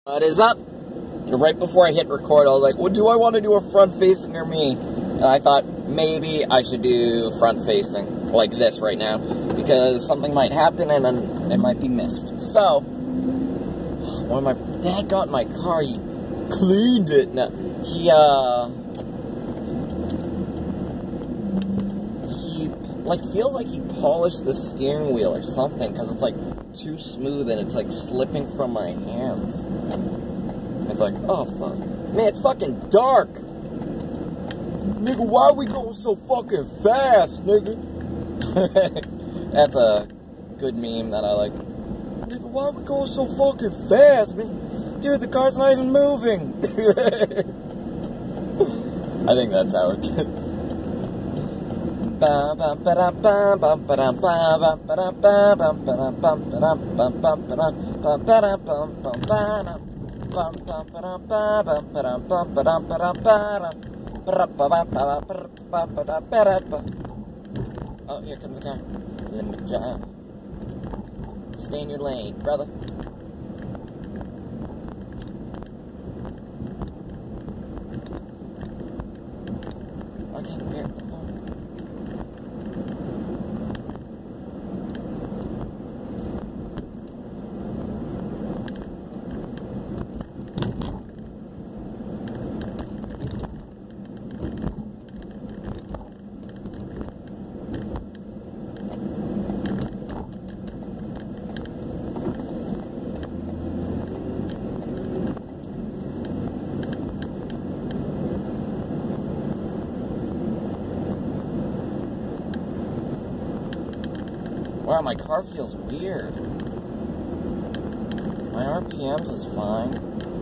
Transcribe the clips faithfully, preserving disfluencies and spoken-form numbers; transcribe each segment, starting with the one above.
What is up? Right before I hit record, I was like, well, do I want to do a front facing or me? And I thought maybe I should do front facing, like this right now, because something might happen and then it might be missed. So, when my dad got in my car, he cleaned it. No, he, uh, he, like, feels like he polished the steering wheel or something, because it's, like, too smooth and it's, like, slipping from my hands. It's like, oh, fuck. Man, it's fucking dark. Nigga, why are we going so fucking fast, nigga? That's a good meme that I like. Nigga, why are we going so fucking fast, man? Dude, the car's not even moving. I think that's how it gets. Oh, here comes the car. Limit job. Stay in your lane, brother. Okay, here. Wow, my car feels weird. My R P Ms is fine.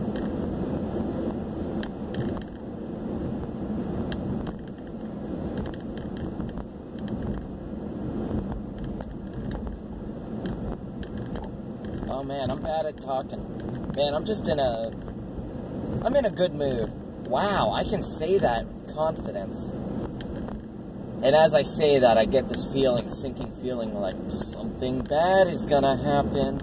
Oh man, I'm bad at talking. Man, I'm just in a... I'm in a good mood. Wow, I can say that with confidence. And as I say that, I get this feeling, sinking feeling like something bad is gonna happen.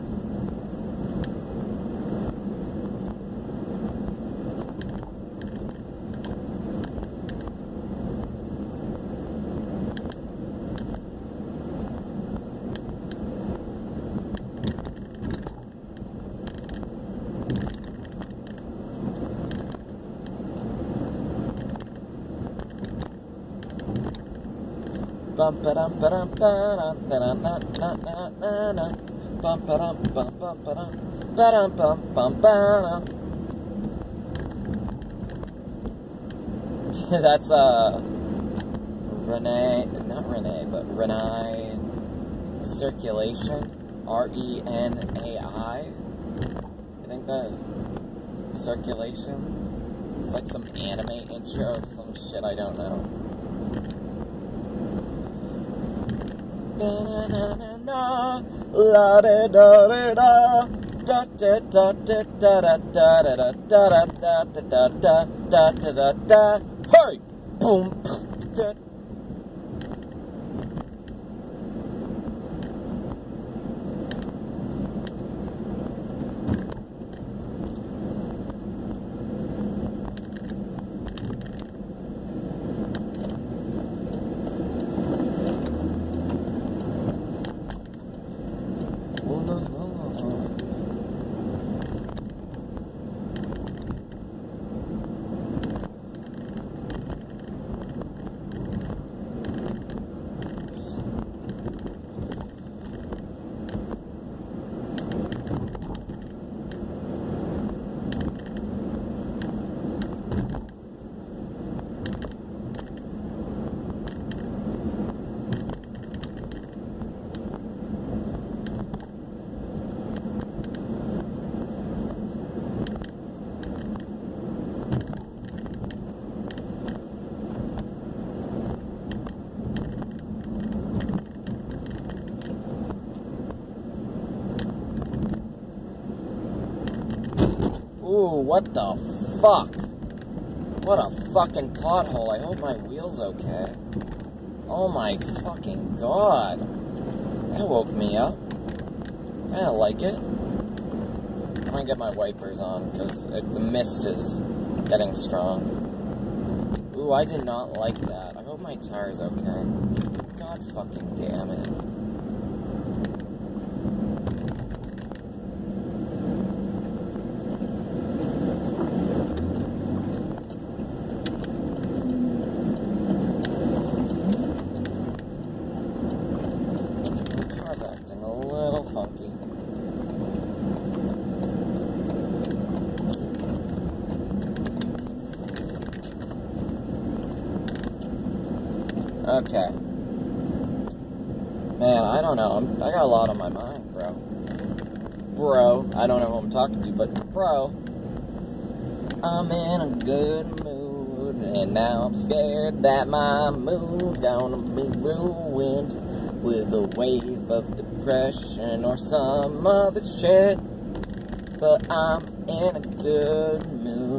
Bum ba dum ba dum ba dum na na na na na na bum ba dum bum bum ba dum ba dum bum bum ba dum. That's uh Renee, not Renee, but Renai Circulation, R E N A I. I think the Circulation. It's like some anime intro of some shit I don't know. Na na na na la da da da da da da da da da da da da da da da da da da da. Hey, boom, da. Ooh, what the fuck? What a fucking pothole. I hope my wheel's okay. Oh my fucking god. That woke me up. I don't like it. I'm gonna get my wipers on, because the mist is getting strong. Ooh, I did not like that. I hope my tire's okay. God fucking damn it. Acting a little funky. Okay. Man, I don't know. I'm, I got a lot on my mind, bro. Bro. I don't know who I'm talking to, but bro. I'm in a good mood, and now I'm scared that my mood's gonna be ruined with a wave of depression or some other shit. But I'm in a good mood.